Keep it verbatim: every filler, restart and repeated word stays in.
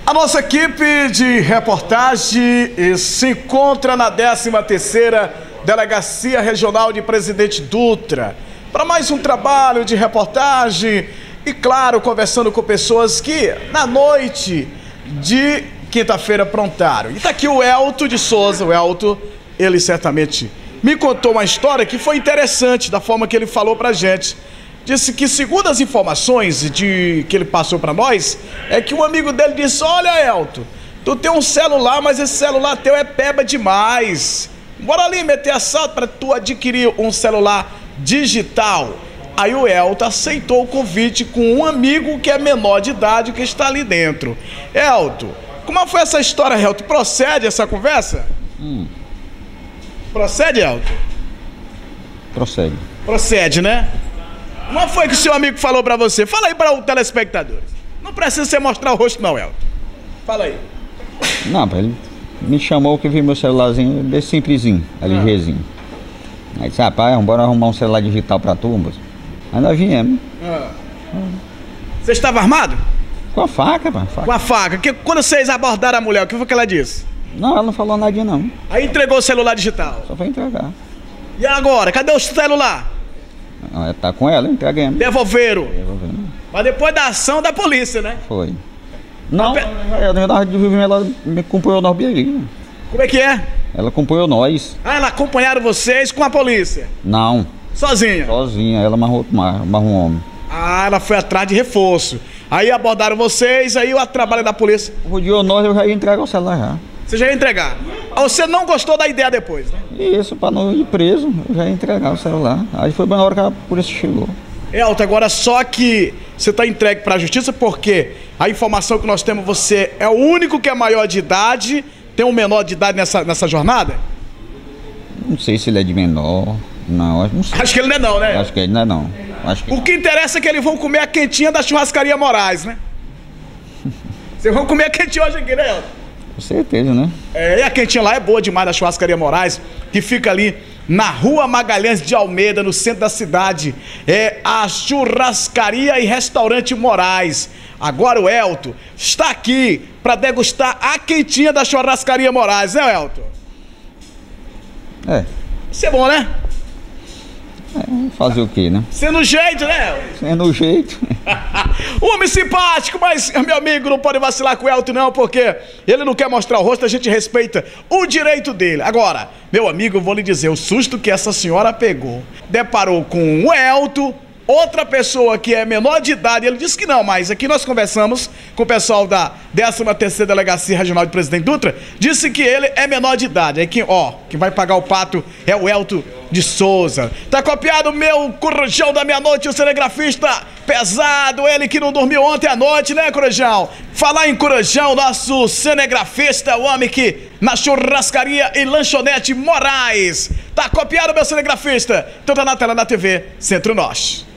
A nossa equipe de reportagem se encontra na décima terceira Delegacia Regional de Presidente Dutra para mais um trabalho de reportagem e, claro, conversando com pessoas que na noite de quinta-feira aprontaram. E tá aqui o Elton de Souza. O Elton, ele certamente me contou uma história que foi interessante da forma que ele falou pra gente. Disse que, segundo as informações de, que ele passou para nós, é que um amigo dele disse: olha, Elton, tu tem um celular, mas esse celular teu é peba demais. Bora ali meter assalto para tu adquirir um celular digital. Aí o Elton aceitou o convite com um amigo que é menor de idade que está ali dentro. Elton, como foi essa história, Elton? Procede essa conversa? Hum. Procede, Elton? Procede. Procede, né? Como foi que o seu amigo falou pra você? Fala aí para os telespectadores. Não precisa você mostrar o rosto não, Elton. Fala aí. Não, ele me chamou que viu meu celularzinho desse simplesinho, L Gzinho. Ah. Aí disse: rapaz, bora arrumar um celular digital pra tu, moço. Aí nós viemos. Ah. Você estava armado? Com a faca, pá. Faca. Com a faca. Que, quando vocês abordaram a mulher, o que foi que ela disse? Não, ela não falou nadinha não. Aí entregou o celular digital. Só foi entregar. E agora? Cadê o celular? Ah, tá com ela, entreguemos. Devolveram. Devolvemos. Mas depois da ação da polícia, né? Foi. Não, ela, ela me acompanhou nós ali. Como é que é? Ela acompanhou nós. Ah, ela acompanharam vocês com a polícia? Não. Sozinha? Sozinha, ela amarrou, amarrou um homem. Ah, ela foi atrás de reforço. Aí abordaram vocês, aí o trabalho da polícia. Rodeou nós, eu já ia entregar o celular já. Você já ia entregar? Você não gostou da ideia depois, né? Isso, pra não ir preso, eu já ia entregar o celular. Aí foi bem na hora que a polícia chegou. Elton, agora só que você tá entregue pra justiça porque a informação que nós temos, você é o único que é maior de idade. Tem um menor de idade nessa, nessa jornada? Não sei se ele é de menor. Não, não sei. Acho que ele não é não, né? Acho que ele não é não. Acho que... O que interessa é que eles vão comer a quentinha da churrascaria Moraes, né? Vocês vão comer a quentinha hoje aqui, né, Elton? Com certeza, né? É, e a quentinha lá é boa demais, da churrascaria Moraes, que fica ali na Rua Magalhães de Almeida, no centro da cidade. É a churrascaria e restaurante Moraes. Agora o Elton está aqui para degustar a quentinha da churrascaria Moraes, né, Elton? É. Isso é bom, né? É, fazer o quê, né? Sendo jeito, né, Elton? Sendo jeito. Homem simpático, mas meu amigo não pode vacilar com o Elton não, porque ele não quer mostrar o rosto, a gente respeita o direito dele. Agora, meu amigo, eu vou lhe dizer, o susto que essa senhora pegou. Deparou com o Elton, outra pessoa que é menor de idade, ele disse que não, mas aqui nós conversamos com o pessoal da décima terceira Delegacia Regional de Presidente Dutra, disse que ele é menor de idade. Aí quem, ó, quem vai pagar o pato é o Elton de Souza. Tá copiado meu Corujão da meia-noite, o cinegrafista pesado, ele que não dormiu ontem à noite, né, Corujão? Falar em Corujão, nosso cinegrafista, o homem que na churrascaria e lanchonete Moraes. Tá copiado meu cinegrafista? Então tá na tela da T V Centro-Norte.